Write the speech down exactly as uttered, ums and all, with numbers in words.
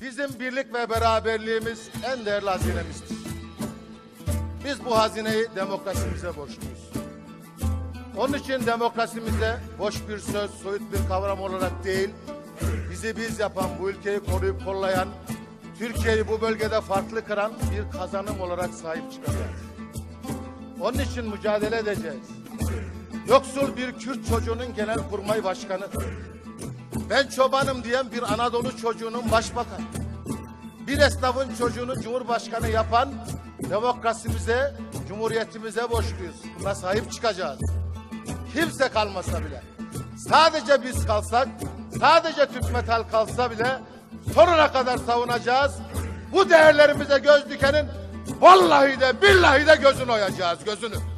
Bizim birlik ve beraberliğimiz en değerli hazinemizdir. Biz bu hazineyi demokrasimize borçluyuz. Onun için demokrasimize boş bir söz, soyut bir kavram olarak değil, bizi biz yapan, bu ülkeyi koruyup kollayan, Türkiye'yi bu bölgede farklı kıran bir kazanım olarak sahip çıkacağız. Onun için mücadele edeceğiz. Yoksul bir Kürt çocuğunun genelkurmay başkanı, ben çobanım diyen bir Anadolu çocuğunun başbakanı, bir esnafın çocuğunu cumhurbaşkanı yapan demokrasimize, cumhuriyetimize borçluyuz. Buna sahip çıkacağız. Kimse kalmasa bile, sadece biz kalsak, sadece Türk Metal kalsa bile sonuna kadar savunacağız. Bu değerlerimize göz dikenin vallahi de billahi de gözünü oyacağız, gözünü.